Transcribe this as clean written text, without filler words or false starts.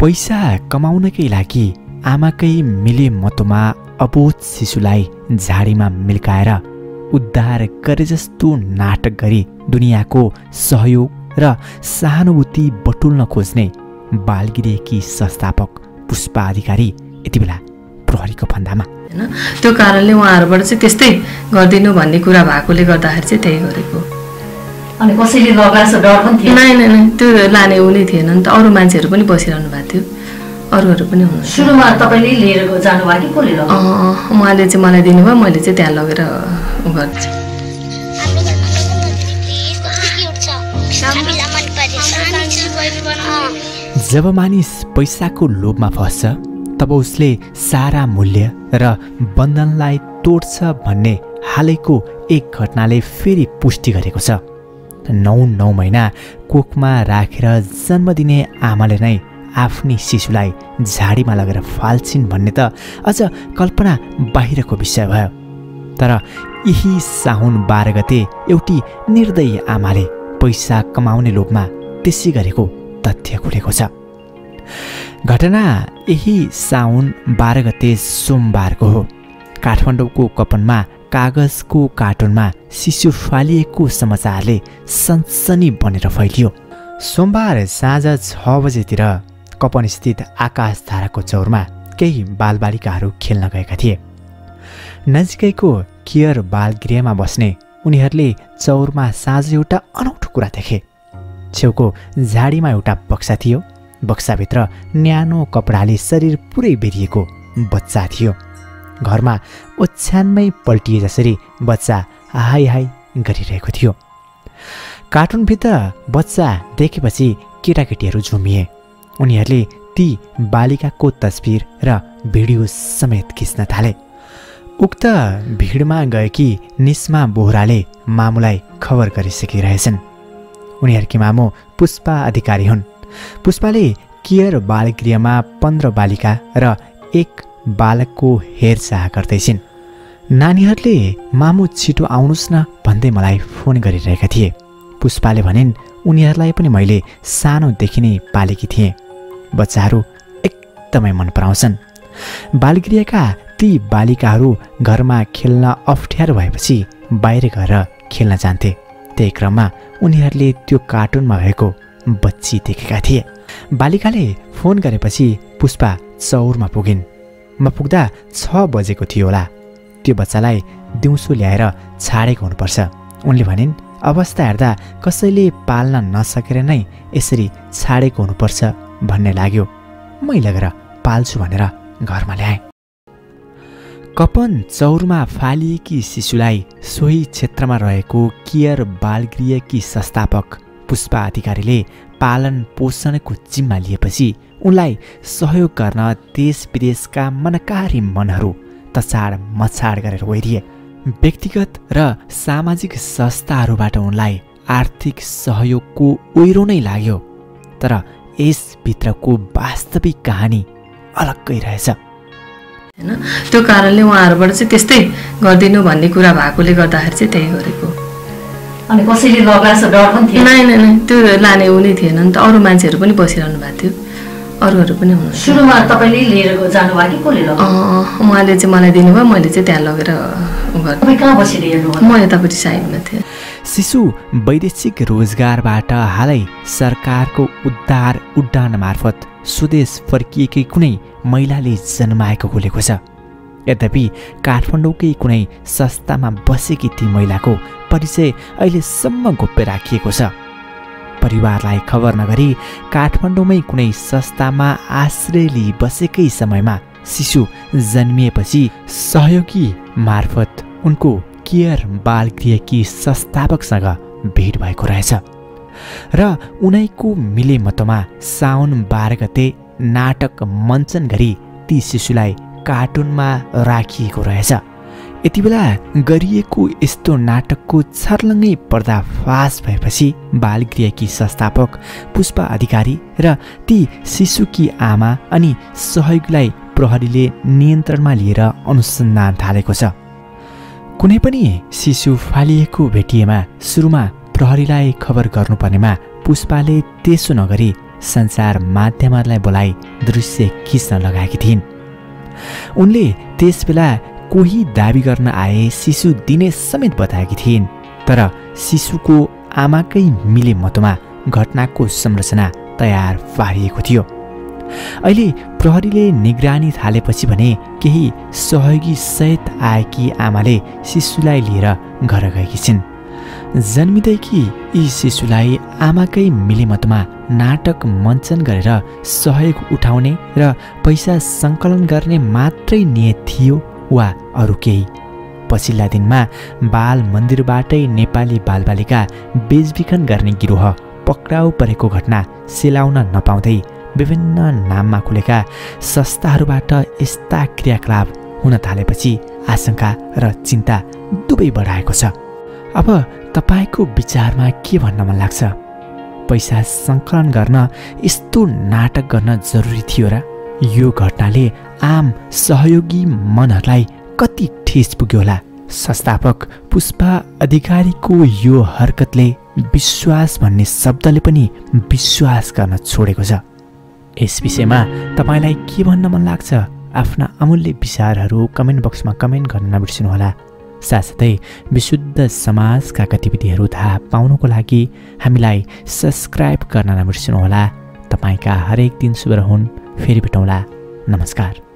पैसा कमाउनकै लागि आमाकै मिले मतोमा अबोध शिशुलाई झाडीमा मिल्काएर उद्धार गरे जस्तो नाटक गरी दुनियाँको सहयोग र सहानुभूति बटुल्न खोज्ने बाल गृहकी संस्थापक पुष्पा अधिकारी यति बेला प्रहरीको फन्दामा। हैन, त्यो कारणले उहाँहरूबाट चाहिँ त्यस्तै गरिदिनु भन्ने कुरा भएकोले गर्दाखेरि चाहिँ त्यही गरेको। अनि कसैले लगाछ डर पनि थियो? नै त्यो लाने उ नै थिएन नि त, अरू मान्छेहरू पनि बसिरहनु भएको थियो, अरूहरू पनि हुनु। सुरुमा तपाईँले लिएर जानुभयो कि कसले लग्यो? उहाँले चाहिँ मलाई दिनुभयो, मैले चाहिँ त्यहाँ लगेर उ गर्छु। जब मानिस पैसाको लोभमा फस्छ तब उसले सारा मूल्य र बन्धनलाई तोड्छ भन्ने हालैको एक घटनाले फेरि पुष्टि गरेको छ। 9 महिना कोखमा राखेर जन्म दिने आमाले नै आफ्नी शिशुलाई झाडीमा लगेर फाल्छिन् भन्ने त अझ कल्पना बाहिरको विषय भयो। तर यही साउन 12 गते एउटी निर्दयी आमाले पैसा कमाउने लोभमा त्यसै गरेको तथ्य खुलेको छ। घटना यही साउन 12 गते सोमबारको हो। काठमाडौँको कपनमा कागजको कार्टुनमा शिशु फालिएको समाचारले सनसनी बनेर फैलियो। सोमबार साँझ 6 बजेतिर कपनस्थित आकाशधाराको चौरमा केही बालबालिकाहरू खेल्न गएका थिए। नजिकैको केयर बाल गृहमा बस्ने उनीहरूले चौरमा साँझ एउटा अनौठो कुरा देखे। छेउको झाडीमा एउटा बक्सा थियो। बक्साभित्र न्यानो कपडाले शरीर पुरै बेरिएको बच्चा थियो। घरमा ओछ्यानमै पल्टिए जसरी बच्चा हाई हाई गरिरहेको थियो। कार्टुनभित्र बच्चा देखेपछि केटाकेटीहरू झुमिए। उनीहरूले ती बालिकाको तस्बिर र भिडियो समेत खिच्न थाले। उक्त भिडमा गएकी निस्मा बोहराले मामुलाई खबर गरिसकिरहेछन्। उनीहरूकी मामु पुष्पा अधिकारी हुन्। पुष्पाले केयर बाल गृहमा 15 बालिका र 1 बालकको हेरचाह गर्दैछिन्। नानीहरूले मामु छिटो आउनुहोस् न भन्दै मलाई फोन गरिरहेका थिए। पुष्पाले भनिन् उनीहरूलाई पनि मैले सानोदेखि नै पालेकी थिएँ। बच्चाहरू एकदमै मन पराउँछन्। बालगृहका ती बालिकाहरू घरमा खेल्न अप्ठ्यारो भएपछि बाहिर गएर खेल्न जान्थे। त्यही क्रममा उनीहरूले त्यो कार्टुनमा भएको बच्ची देखेका थिए। बालिकाले फोन गरेपछि पुष्पा चौरमा पुगिन्। म पुग्दा 6 बजेको थियो होला। त्यो बच्चालाई दिउँसो ल्याएर छाडेको हुनुपर्छ। उनले भनिन् अवस्था हेर्दा कसैले पाल्न नसकेर नै यसरी छाडेको हुनुपर्छ भन्ने लाग्यो। मै लगेर पाल्छु भनेर घरमा ल्याएँ। कपन चौरमा फालिएकी शिशुलाई सोही क्षेत्रमा रहेको केयर बालगृहकी संस्थापक पुष्पा अधिकारीले पालन पोषणको जिम्मा लिएपछि उनलाई सहयोग गर्न देश विदेशका मनकारी मनहरू तछाड मछाड गरेर ओरिए। व्यक्तिगत र सामाजिक संस्थाहरूबाट उनलाई आर्थिक सहयोगको ओइरो नै लाग्यो। तर यसभित्रको वास्तविक कहानी अलग्गै रहेछ। हैन, त्यो कारणले उहाँहरूबाट चाहिँ त्यस्तै गरिदिनु भन्ने कुरा भएकोले गर्दाखेरि चाहिँ त्यही गरेको। अनि कसैले लगाछ डर पनि थियो? नै त्यो लाने उ नै थिएन नि त, अरू मान्छेहरू पनि बसिरहनु भएको थियो, अरूहरू पनि हुनु। सुरुमा तपाईँले लिएर जानुभयो कि कसले लग्यो? उहाँले चाहिँ मलाई दिनुभयो, मैले चाहिँ त्यहाँ लगेर उ गरेँ। तपाईँ कहाँ बसेर हेर्नु? म यतापट्टि साइडमा थिएँ। शिशु वैदेशिक रोजगारबाट हालै सरकारको उद्धार उड्डान मार्फत स्वदेश फर्किएकै कुनै महिलाले जन्माएको खुलेको छ। यद्यपि काठमाडौँकै कुनै संस्थामा बसेकी ती महिलाको परिचय अहिलेसम्म गोप्य राखिएको छ। परिवारलाई खबर नगरी काठमाडौँमै कुनै संस्थामा आश्रय लिई बसेकै समयमा शिशु जन्मिएपछि सहयोगी मार्फत उनको केयर बालगृहकी संस्थापकसँग भेट भएको रहेछ र उनैको मिलेमतोमा साउन 12 गते नाटक मञ्चन गरी ती शिशुलाई कार्टुनमा राखिएको रहेछ। यति बेला गरिएको यस्तो नाटकको छर्लङ्गै पर्दाफास भएपछि बालगृहकी संस्थापक पुष्पा अधिकारी र ती शिशुकी आमा अनि सहयोगीलाई प्रहरीले नियन्त्रणमा लिएर अनुसन्धान थालेको छ। कुनै पनि शिशु फालिएको भेटिएमा सुरुमा प्रहरीलाई खबर गर्नुपर्नेमा पुष्पाले त्यसो नगरी सञ्चार माध्यमहरूलाई बोलाइ दृश्य खिच्न लगाएकी थिइन्। उनले त्यसबेला कोही दाबी गर्न आए शिशु दिने समेत बताएकी थिइन्, तर शिशुको आमाकै मिले मतमा घटनाको संरचना तयार पारिएको थियो। अहिले प्रहरीले निगरानी थालेपछि भने केही सहयोगी सहित आएकी आमाले शिशुलाई लिएर घर गएकी छिन्। जन्मिँदैकी यी शिशुलाई आमाकै मिलेमतमा नाटक मञ्चन गरेर सहयोग उठाउने र पैसा सङ्कलन गर्ने मात्रै नियत थियो वा अरू केही? पछिल्ला दिनमा बाल मन्दिरबाटै नेपाली बालबालिका बेचबिखन गर्ने गिरोह पक्राउ परेको घटना सेलाउन नपाउँदै विभिन्न नाममा खुलेका संस्थाहरूबाट यस्ता क्रियाकलाप हुन थालेपछि आशंका र चिन्ता दुवै बढाएको छ। अब तपाईको विचारमा के भन्न मन लाग्छ? पैसा सङ्कलन गर्न यस्तो नाटक गर्न जरुरी थियो र? यो घटनाले आम सहयोगी मनहरूलाई कति ठेस पुग्यो होला? संस्थापक पुष्पा अधिकारीको यो हरकतले विश्वास भन्ने शब्दले पनि विश्वास गर्न छोडेको छ। यस विषयमा तपाईलाई के भन्न मन लाग्छ? आफ्ना अमूल्य विचारहरू कमेन्ट बक्समा कमेन्ट गर्न नबिर्सिनुहोला। साथसाथै विशुद्ध समाजका गतिविधिहरू थाहा पाउनको लागि हामीलाई सब्स्क्राइब गर्न नबिर्सिनुहोला। तपाईका हरेक दिन शुभ रहून्। फेरि भेटौँला। नमस्कार।